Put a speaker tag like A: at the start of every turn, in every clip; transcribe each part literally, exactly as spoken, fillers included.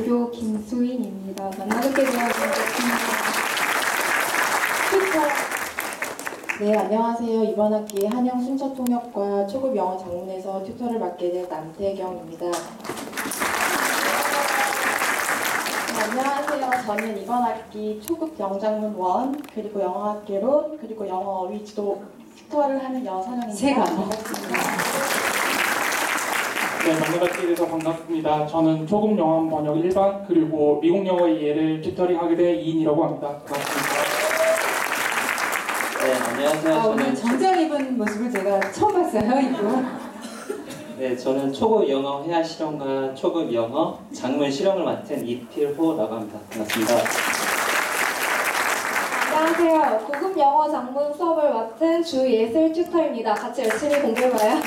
A: 고교 김수인입니다. 만나뵙게 되어 반갑습니다.
B: 네, 안녕하세요. 이번 학기 한영 순천통역과 초급 영어 장문에서 튜터를 맡게 된 남태경입니다. 네, 안녕하세요. 저는 이번 학기 초급 영장문 원, 그리고 영어학개론, 그리고 영어 어휘 지도 튜터를 하는 여선영입니다.
C: 세가.
B: 반갑습니다.
D: 네, 만나뵙게 돼서 반갑습니다. 저는 초급 영어 번역 일반 그리고 미국 영어 이해를 튜터링하게 된 이인이라고 합니다. 반갑습니다.
E: 네, 안녕하세요.
C: 아, 오늘
E: 저는
C: 정장 입은 모습을 제가 처음 봤어요, 이거.
E: 네, 저는 초급 영어 회화 실험과 초급 영어 장문 실험을 맡은 이필호라고 합니다. 반갑습니다.
A: 안녕하세요. 고급 영어 장문 수업을 맡은 주예슬 튜터입니다. 같이 열심히 공부해봐요.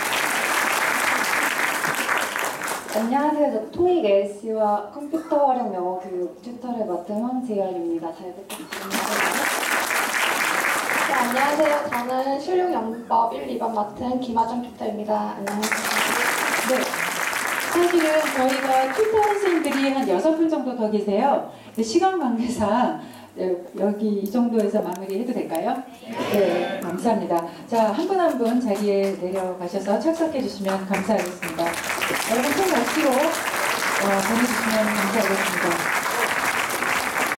A: 안녕하세요. 저 토익 엘씨와 컴퓨터 활용 영어 교육 튜터를 맡은 황지열입니다. 잘 부탁드립니다. 네, 안녕하세요. 저는 실용 영문법 일, 이 반 맡은 김하정 튜터입니다. 안녕하세요.
C: 네. 사실은 저희가 튜터 선생님들이 한 여섯 분 정도 더 계세요. 근데 시간 관계상 네, 여기 이 정도에서 마무리해도 될까요? 네, 감사합니다. 자, 한 분 한 분 자리에 내려가셔서 착석해 주시면 감사하겠습니다. 여러분 손 마시고 어, 보내주시면 감사하겠습니다.